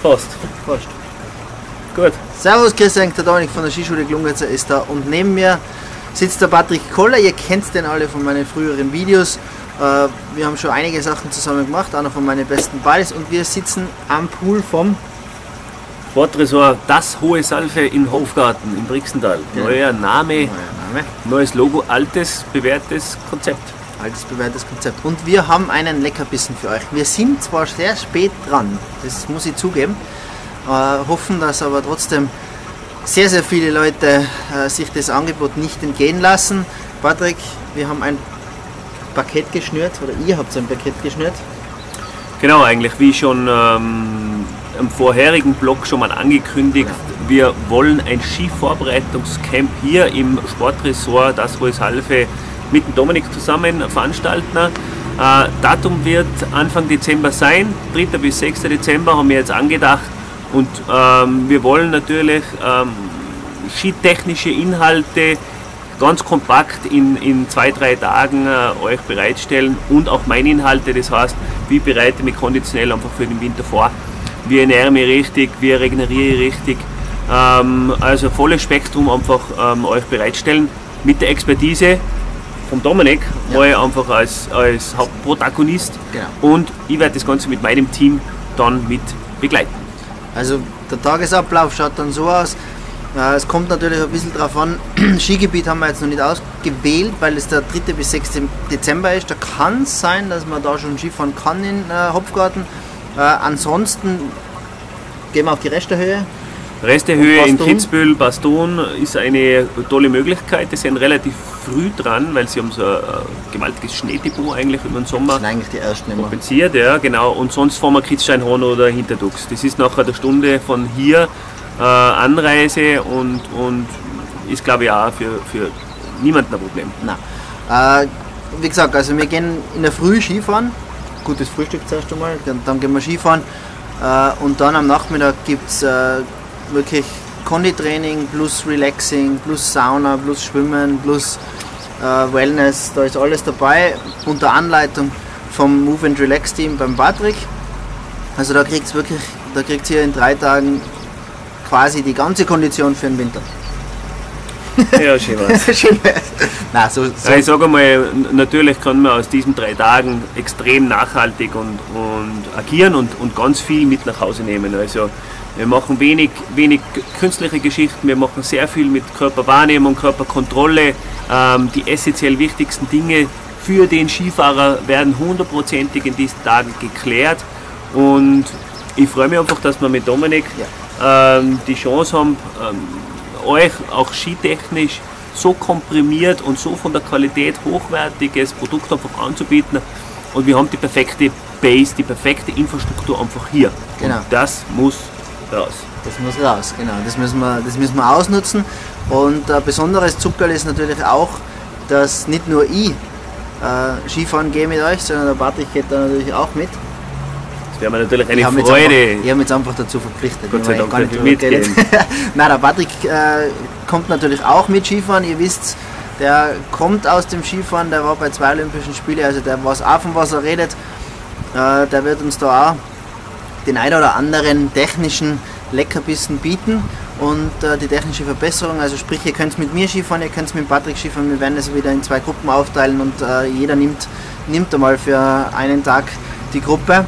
Passt. Passt. Gut. Servus, grüß euch, der Dominik von der Skischule Glungnitzer ist da und neben mir sitzt der Patrick Koller. Ihr kennt den alle von meinen früheren Videos. Wir haben schon einige Sachen zusammen gemacht, einer von meinen besten Buddies, und wir sitzen am Pool vom Sportresort Das Hohe Salve in Hofgarten in Brixental. Genau. Neuer Name, neues Logo, altes, bewährtes Konzept. Altes, bewährtes Konzept. Und wir haben einen Leckerbissen für euch. Wir sind zwar sehr spät dran, das muss ich zugeben, hoffen, dass aber trotzdem sehr, sehr viele Leute sich das Angebot nicht entgehen lassen. Patrick, wir haben ein Paket geschnürt, oder ihr habt ein Paket geschnürt. Genau, eigentlich wie schon im vorherigen Blog schon mal angekündigt, wir wollen ein Skivorbereitungscamp hier im Sportresort Das Hohe Salve mit dem Dominik zusammen veranstalten. Datum wird Anfang Dezember sein, 3. bis 6. Dezember haben wir jetzt angedacht, und wir wollen natürlich skitechnische Inhalte ganz kompakt in 2-3 Tagen euch bereitstellen, und auch meine Inhalte, das heißt, wie bereite ich mich konditionell einfach für den Winter vor, wie ernähre mich richtig, wie regeneriere ich richtig, also volles Spektrum einfach euch bereitstellen mit der Expertise vom Dominik, Ja. mal einfach als Hauptprotagonist, Genau. und ich werde das Ganze mit meinem Team dann mit begleiten. Also der Tagesablauf schaut dann so aus. Es kommt natürlich ein bisschen drauf an, Skigebiet haben wir jetzt noch nicht ausgewählt, weil es der 3. bis 6. Dezember ist. Da kann es sein, dass man da schon Skifahren kann in Hopfgarten. Ansonsten gehen wir auf die Resterhöhe. Restehöhe in Baston. Kitzbühel, Baston ist eine tolle Möglichkeit. Die sind relativ früh dran, weil sie haben so ein gewaltiges Schneedepot eigentlich über den Sommer Das sind eigentlich die ersten immer. kompensiert. Ja, genau. Und sonst fahren wir Kitzsteinhorn oder Hinterdux. Das ist nachher eine Stunde von hier Anreise, und ist, glaube ich, auch für niemanden ein Problem. Nein. Wie gesagt, also wir gehen in der Früh Skifahren. Gutes Frühstück zuerst einmal, dann gehen wir Skifahren. Und dann am Nachmittag gibt es wirklich Konditraining plus Relaxing, plus Sauna, plus Schwimmen, plus Wellness. Da ist alles dabei unter Anleitung vom Move and Relax Team beim Patrick. Also da kriegt ihr in 3 Tagen quasi die ganze Kondition für den Winter. Ja, schön war's. Schön wär's. Nein, so. Ja, ich sage mal, natürlich kann man aus diesen 3 Tagen extrem nachhaltig und agieren und ganz viel mit nach Hause nehmen. Also wir machen wenig künstliche Geschichten, wir machen sehr viel mit Körperwahrnehmung, Körperkontrolle. Die essentiell wichtigsten Dinge für den Skifahrer werden 100%ig in diesen Tagen geklärt, und ich freue mich einfach, dass wir mit Dominik die Chance haben, euch auch skitechnisch so komprimiert und so von der Qualität hochwertiges Produkt einfach anzubieten, und wir haben die perfekte Base, die perfekte Infrastruktur einfach hier. Genau. Und das muss raus. Das muss raus, genau. Das müssen wir ausnutzen. Und ein besonderes Zuckerl ist natürlich auch, dass nicht nur ich Skifahren gehe mit euch, sondern der Patrick geht da natürlich auch mit. Das wäre mir natürlich eine Ich habe Freude. mich jetzt einfach dazu verpflichtet. Gott sei Ich Dank gar nicht darf ich mitgehen. Nein, der Patrick kommt natürlich auch mit Skifahren. Ihr wisst, der kommt aus dem Skifahren, der war bei 2 Olympischen Spielen, also der weiß auch, von was er redet. Der wird uns da auch den ein oder anderen technischen Leckerbissen bieten und die technische Verbesserung. Also sprich, ihr könnt mit mir Skifahren, ihr könnt mit Patrick Skifahren. Wir werden es wieder in 2 Gruppen aufteilen, und jeder nimmt einmal für einen Tag die Gruppe.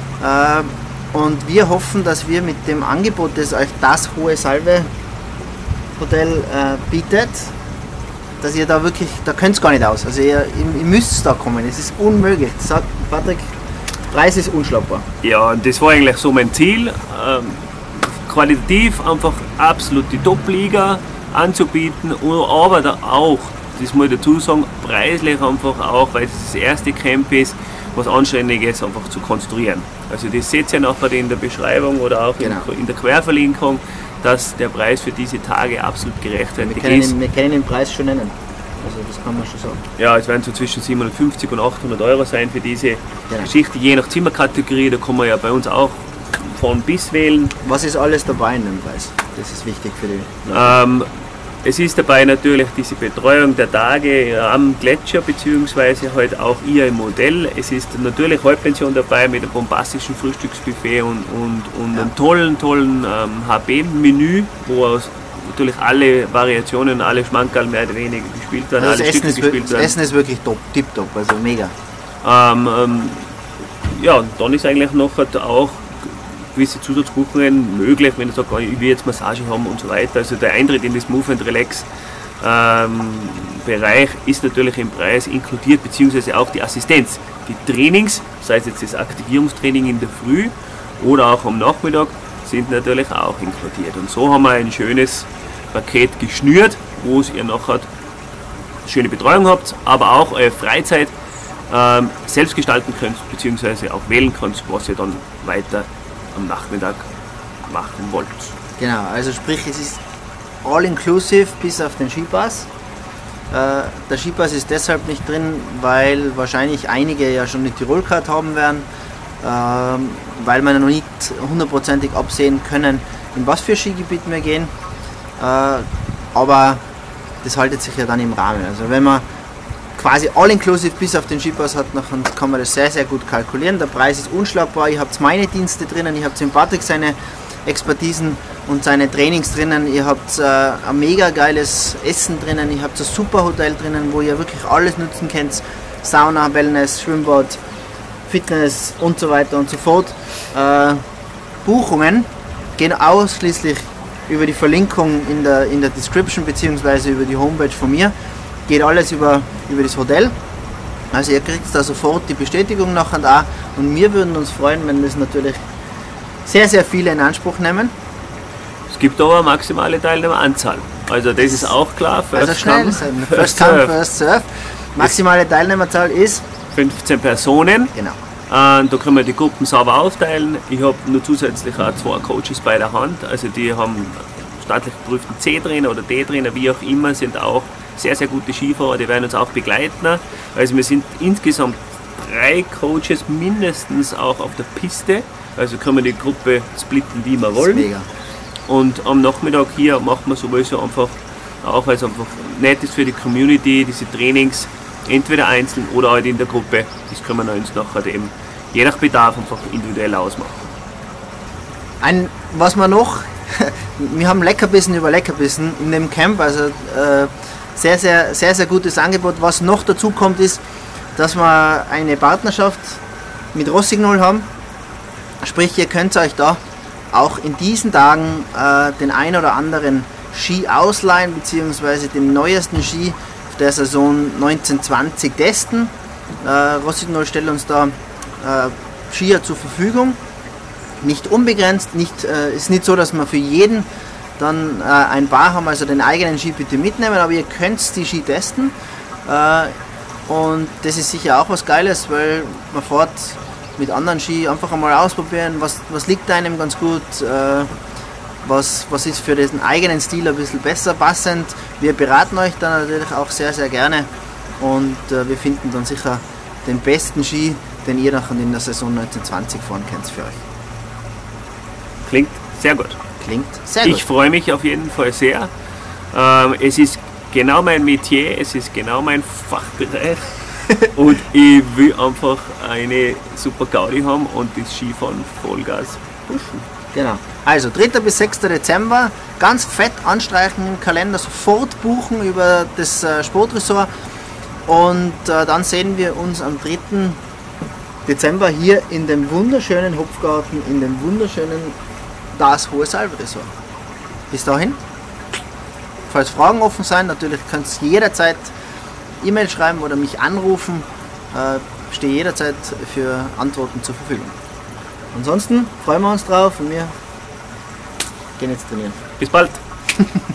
Und wir hoffen, dass wir mit dem Angebot, das euch das Hohe Salve Hotel bietet, dass ihr da wirklich, da könnt ihr gar nicht aus. Also ihr müsst da kommen, es ist unmöglich. Das sagt Patrick, Preis ist unschlagbar. Ja, und das war eigentlich so mein Ziel, qualitativ einfach absolut die Top-Liga anzubieten, aber da auch, das muss ich dazu sagen, preislich einfach auch, weil es das erste Camp ist, was Anständiges einfach zu konstruieren. Also das seht ihr nachher in der Beschreibung oder auch in der Querverlinkung, dass der Preis für diese Tage absolut gerechtfertigt ist. Wir können den Preis schon nennen. Also das kann man schon sagen. Ja, es werden so zwischen 750 und 800 Euro sein für diese Geschichte, je nach Zimmerkategorie. Da kann man ja bei uns auch von bis wählen. Was ist alles dabei in dem Preis? Das ist wichtig für die Leute. Es ist dabei natürlich diese Betreuung der Tage am Gletscher, beziehungsweise halt auch ihr im Modell. Es ist natürlich Halbpension dabei mit einem bombastischen Frühstücksbuffet und einem tollen HB-Menü, wo natürlich alle Variationen, alle Schmankerl mehr oder weniger gespielt werden, also alle Stücke gespielt werden. Das Essen ist wirklich tipptopp, also mega. Ja, und dann ist eigentlich noch halt auch gewisse Zusatzbuchungen möglich, wenn ich sage, ich will jetzt Massage haben und so weiter. Also der Eintritt in das Move and Relax Bereich ist natürlich im Preis inkludiert, beziehungsweise auch die Assistenz. Die Trainings, sei es jetzt das Aktivierungstraining in der Früh oder auch am Nachmittag, sind natürlich auch inkludiert. Und so haben wir ein schönes Paket geschnürt, wo ihr nachher schöne Betreuung habt, aber auch eure Freizeit selbst gestalten könnt, beziehungsweise auch wählen könnt, was ihr dann weiter am Nachmittag machen wollt. Genau, also sprich, es ist all-inclusive bis auf den Skipass. Der Skipass ist deshalb nicht drin, weil wahrscheinlich einige ja schon die Tirol-Card haben werden, weil wir noch nicht hundertprozentig absehen können, in was für Skigebiet wir gehen. Aber das haltet sich ja dann im Rahmen. Also wenn man quasi all-inclusive bis auf den Skipass hat, dann kann man das sehr, sehr gut kalkulieren. Der Preis ist unschlagbar. Ihr habt meine Dienste drinnen, ihr habt im Patrick seine Expertisen und seine Trainings drinnen, ihr habt ein mega geiles Essen drinnen, ihr habt ein super Hotel drinnen, wo ihr wirklich alles nutzen könnt. Sauna, Wellness, Schwimmbad, Fitness und so weiter und so fort. Buchungen gehen ausschließlich über die Verlinkung in der Description bzw. über die Homepage von mir. Geht alles über das Hotel. Also ihr kriegt da sofort die Bestätigung nachher da und wir würden uns freuen, wenn das natürlich sehr, sehr viele in Anspruch nehmen. Es gibt aber eine maximale Teilnehmeranzahl. Also das ist auch klar. First come, first serve. Maximale Teilnehmerzahl ist 15 Personen. Genau. Da können wir die Gruppen sauber aufteilen. Ich habe nur zusätzlich auch 2 Coaches bei der Hand. Also die haben staatlich geprüften C-Trainer oder D-Trainer, wie auch immer, sind auch sehr, sehr gute Skifahrer, die werden uns auch begleiten. Also wir sind insgesamt 3 Coaches mindestens auch auf der Piste. Also können wir die Gruppe splitten, wie wir wollen. Mega. Und am Nachmittag hier macht man sowieso einfach, auch weil es einfach nett ist für die Community, diese Trainings, entweder einzeln oder halt in der Gruppe. Das können wir uns nachher eben je nach Bedarf einfach individuell ausmachen. Was wir noch, wir haben Leckerbissen über Leckerbissen in dem Camp, also sehr, sehr, sehr, sehr gutes Angebot. Was noch dazu kommt, ist, dass wir eine Partnerschaft mit Rossignol haben. Sprich, ihr könnt euch da auch in diesen Tagen den ein oder anderen Ski ausleihen, beziehungsweise den neuesten Ski der Saison 1920 testen. Rossignol stellt uns da Skier zur Verfügung. Nicht unbegrenzt, ist nicht so, dass wir für jeden dann ein paar haben, also den eigenen Ski bitte mitnehmen, aber ihr könnt die Ski testen. Und das ist sicher auch was Geiles, weil man fährt mit anderen Ski einfach einmal ausprobieren, was liegt einem ganz gut, was ist für diesen eigenen Stil ein bisschen besser passend. Wir beraten euch dann natürlich auch sehr, sehr gerne und wir finden dann sicher den besten Ski, den ihr nachher in der Saison 1920 fahren könnt für euch. Klingt sehr gut. Klingt sehr gut. Ich freue mich auf jeden Fall sehr. Es ist genau mein Metier, es ist genau mein Fachbereich. Und ich will einfach eine super Gaudi haben und das Skifahren Vollgas pushen. Genau. Also 3. bis 6. Dezember, ganz fett anstreichen im Kalender, sofort buchen über das Sportresort und dann sehen wir uns am 3. Dezember hier in dem wunderschönen Hopfgarten, in dem wunderschönen Das Hohe Salbe-Resort. Bis dahin, falls Fragen offen sein, natürlich könnt ihr jederzeit E-Mail schreiben oder mich anrufen. Stehe jederzeit für Antworten zur Verfügung. Ansonsten freuen wir uns drauf und wir gehen jetzt trainieren. Bis bald!